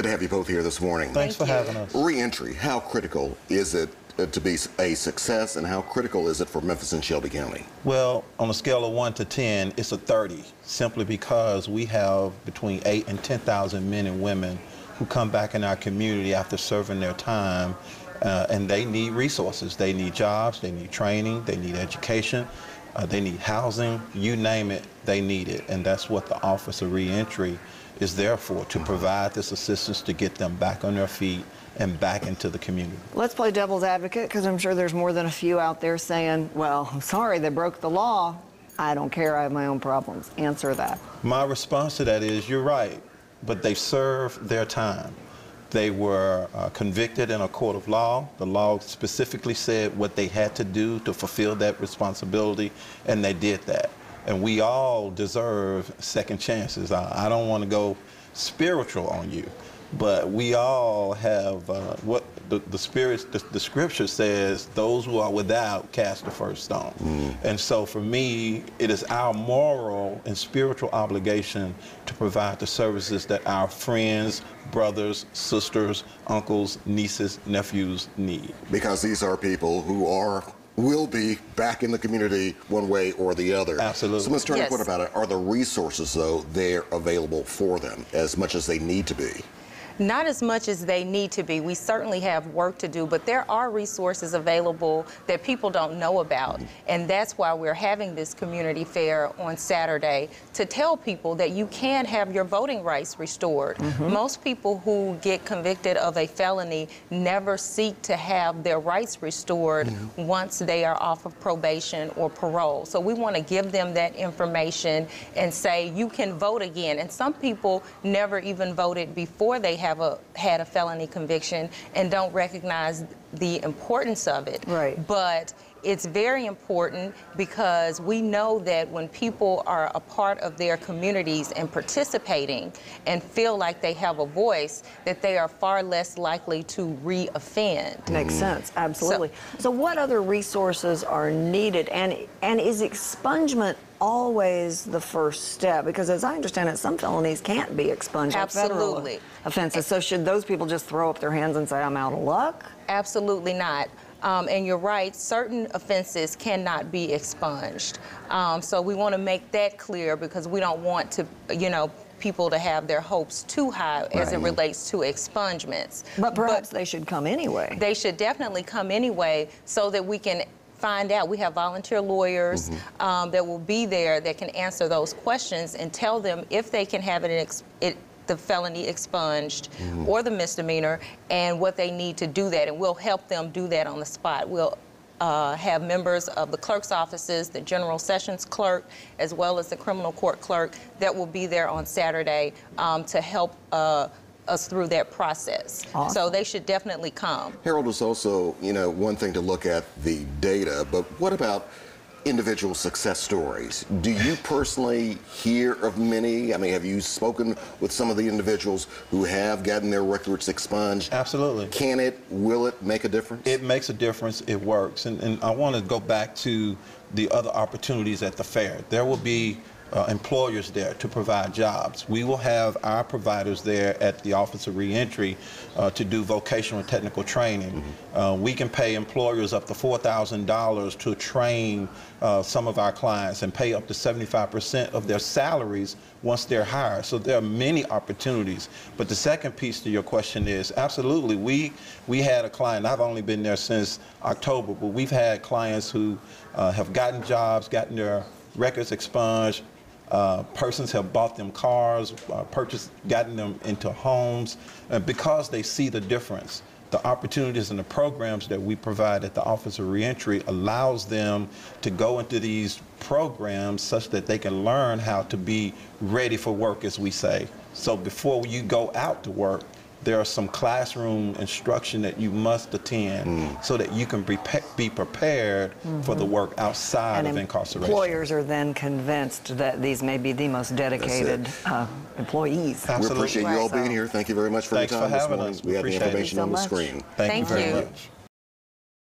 good to have you both here this morning. Thanks for having us. Reentry, how critical is it to be a success, and how critical is it for Memphis and Shelby County? Well, on a scale of 1 to 10, it's a 30, simply because we have between 8,000 and 10,000 men and women who come back in our community after serving their time, and they need resources. They need jobs, they need training, they need education, they need housing, you name it, they need it. And that's what the Office of Reentry is there for, to provide this assistance to get them back on their feet and back into the community. Let's play devil's advocate, because I'm sure there's more than a few out there saying, well, I'm sorry, they broke the law. I don't care, I have my own problems. Answer that. My response to that is, you're right, but they served their time. They were convicted in a court of law. The law specifically said what they had to do to fulfill that responsibility, and they did that. And we all deserve second chances. I don't want to go spiritual on you, but we all have what the scripture says, those who are without cast the first stone. And so for me, it is our moral and spiritual obligation to provide the services that our friends, brothers, sisters, uncles, nieces, nephews need. Because these are people who will be back in the community one way or the other. Absolutely. So Ms. Turner, Yes. what about it? Are the resources, though, there available for them as much as they need to be? Not as much as they need to be. We certainly have work to do, but there are resources available that people don't know about. And that's why we're having this community fair on Saturday, to tell people that you can have your voting rights restored. Most people who get convicted of a felony never seek to have their rights restored once they are off of probation or parole. So we want to give them that information and say, you can vote again. And some people never even voted before they had a felony conviction and don't recognize the importance of it. Right. But it's very important, because we know that when people are a part of their communities and participating and feel like they have a voice, that they are far less likely to re-offend. Makes sense, absolutely. So what other resources are needed, and is expungement always the first step? Because as I understand it, some felonies can't be expunged. Absolutely. Federal offenses. So should those people just throw up their hands and say, I'm out of luck? Absolutely not. And you're right, certain offenses cannot be expunged. So we want to make that clear, because we don't want to, people to have their hopes too high as it relates to expungements. But perhaps they should come anyway. They should definitely come anyway, so that we can find out. We have volunteer lawyers that will be there that can answer those questions and tell them if they can have the felony expunged or the misdemeanor, and what they need to do that. And we'll help them do that on the spot. We'll have members of the clerk's offices, the general sessions clerk, as well as the criminal court clerk, that will be there on Saturday to help us through that process. Awesome. So they should definitely come. Harold, is also, one thing to look at the data, but what about individual success stories? Do you personally hear of many? I mean, have you spoken with some of the individuals who have gotten their records expunged? Absolutely. Will it make a difference? It makes a difference. It works. And I want to go back to the other opportunities at the fair. There will be employers there to provide jobs. We will have our providers there at the Office of Reentry to do vocational and technical training. We can pay employers up to $4,000 to train some of our clients, and pay up to 75% of their salaries once they're hired. So there are many opportunities. But the second piece to your question is, absolutely, we had a client, I've only been there since October, but we've had clients who have gotten jobs, gotten their records expunged. Persons have bought them cars, gotten them into homes, because they see the difference. The opportunities and the programs that we provide at the Office of Reentry allows them to go into these programs such that they can learn how to be ready for work, as we say. So before you go out to work, there are some classroom instruction that you must attend so that you can be prepared for the work outside of incarceration. Employers are then convinced that these may be the most dedicated employees. Absolutely. We appreciate you all being here. Thank you very much for your time this morning. Us. We have the information on the screen. Thank you very much.